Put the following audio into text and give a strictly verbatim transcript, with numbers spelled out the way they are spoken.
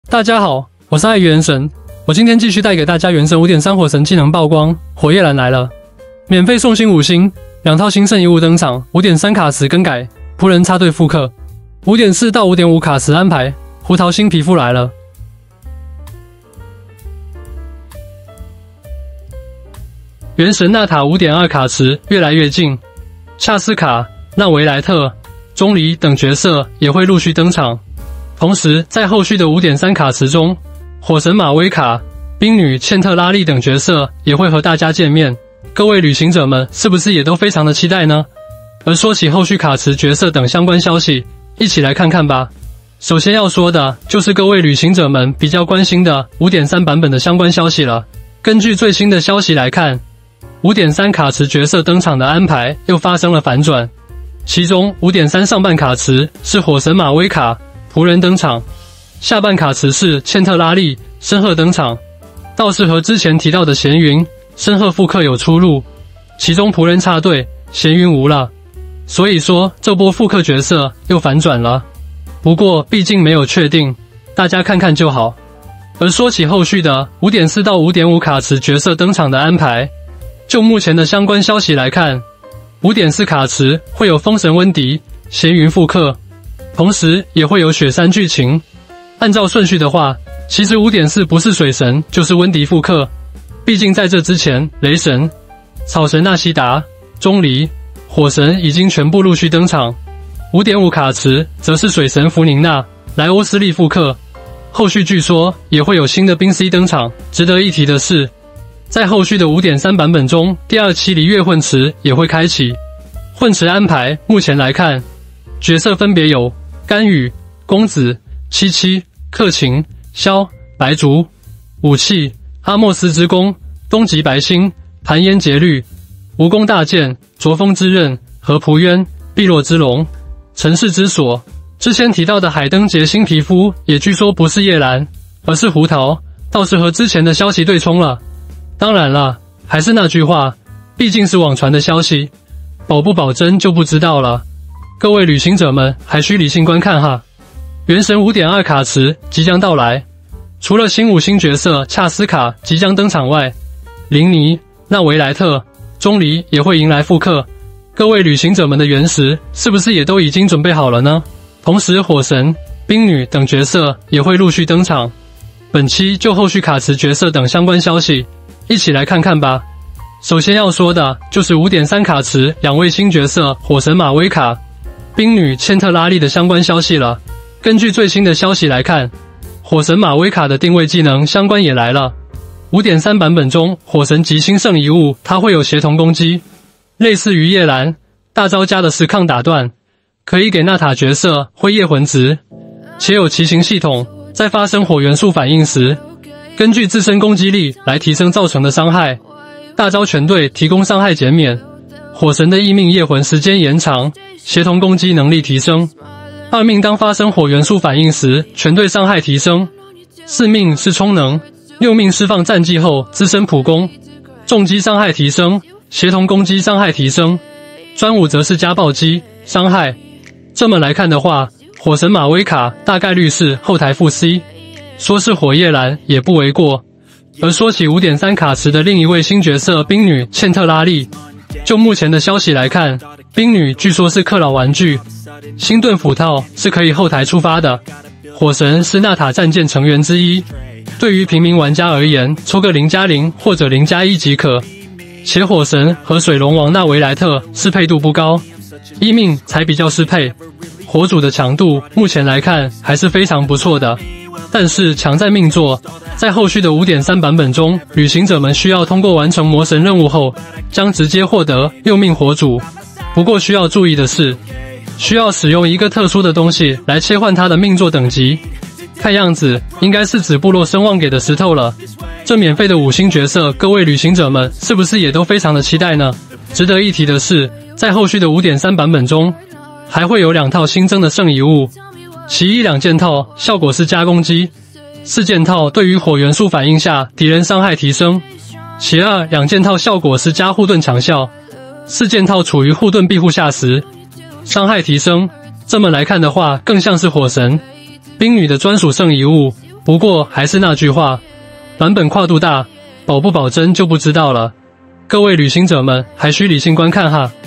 大家好，我是爱元神，我今天继续带给大家元神 五点三 火神技能曝光，火夜兰来了，免费送星五星，两套新圣遗物登场， 五点三 卡池更改，仆人插队复刻， 五点四 到 五点五 卡池安排，胡桃新皮肤来了。元神纳塔 五点二 卡池越来越近，恰斯卡、纳维莱特、钟离等角色也会陆续登场。同时，在后续的 五点三 卡池中，火神马威卡、冰女茜特拉利等角色也会和大家见面。各位旅行者们是不是也都非常的期待呢？而说起后续卡池角色等相关消息，一起来看看吧。首先要说的就是各位旅行者们比较关心的 五点三 版本的相关消息了。根据最新的消息来看， 五点三 卡池角色登场的安排又发生了反转，其中 五点三 上半卡池是火神马威卡、仆人登场，下半卡池是茜特拉利、申鹤登场，倒是和之前提到的闲云、申鹤复刻有出入，其中仆人插队，闲云无了，所以说这波复刻角色又反转了。不过毕竟没有确定，大家看看就好。而说起后续的 五点四 到 五点五 卡池角色登场的安排，就目前的相关消息来看， 五点四 卡池会有风神温迪、闲云复刻，同时也会有雪山剧情。按照顺序的话，其实 五点四 不是水神就是温迪复刻，毕竟在这之前，雷神、草神纳西达、钟离、火神已经全部陆续登场。 五点五 卡池则是水神弗宁娜、莱欧斯利复刻，后续据说也会有新的冰 C 登场。值得一提的是，在后续的 五点三 版本中，第二期璃月混池也会开启。混池安排目前来看，角色分别有甘雨、公子、七七、克勤、萧、白竹。武器：阿莫斯之弓、东极白星、盘烟节律、蜈蚣大剑、卓风之刃、和仆渊、碧落之龙、城市之锁。之前提到的海灯节新皮肤也据说不是夜兰，而是胡桃，倒是和之前的消息对冲了。当然了，还是那句话，毕竟是网传的消息，保不保真就不知道了。各位旅行者们还需理性观看哈。元神 五点二 卡池即将到来，除了新五星角色恰斯卡即将登场外，林尼、纳维莱特、钟离也会迎来复刻。各位旅行者们的原石是不是也都已经准备好了呢？同时，火神、冰女等角色也会陆续登场。本期就后续卡池角色等相关消息，一起来看看吧。首先要说的就是 五点三 卡池两位新角色火神马威卡、冰女茜特拉利的相关消息了。根据最新的消息来看，火神马威卡的定位技能相关也来了。 五点三 版本中，火神级新圣遗物它会有协同攻击，类似于夜兰，大招加的是抗打断，可以给纳塔角色辉夜魂值，且有骑行系统，在发生火元素反应时，根据自身攻击力来提升造成的伤害，大招全队提供伤害减免。火神的一命夜魂时间延长，协同攻击能力提升。二命当发生火元素反应时，全队伤害提升。四命是充能，六命释放战绩后自身普攻，重击伤害提升，协同攻击伤害提升。专五则是加暴击伤害。这么来看的话，火神马威卡大概率是后台副 C， 说是火夜兰也不为过。而说起 五点三 卡池的另一位新角色冰女茜特拉利，就目前的消息来看，冰女据说是克劳玩具，星盾斧套是可以后台触发的。火神是纳塔战舰成员之一，对于平民玩家而言，抽个零加零或者零加一即可。且火神和水龙王纳维莱特适配度不高，一命才比较适配。火主的强度目前来看还是非常不错的，但是强在命座。在后续的 五点三 版本中，旅行者们需要通过完成魔神任务后，将直接获得六命火主。不过需要注意的是，需要使用一个特殊的东西来切换它的命座等级。看样子应该是指部落声望给的石头了。这免费的五星角色，各位旅行者们是不是也都非常的期待呢？值得一提的是，在后续的 五点三 版本中，还会有两套新增的圣遗物。其一两件套效果是加攻击，四件套对于火元素反应下敌人伤害提升。其二两件套效果是加护盾强效，四件套处于护盾庇护下时伤害提升。这么来看的话，更像是火神冰女的专属圣遗物， 不过还是那句话，版本跨度大，保不保真就不知道了。各位旅行者们还需理性观看哈。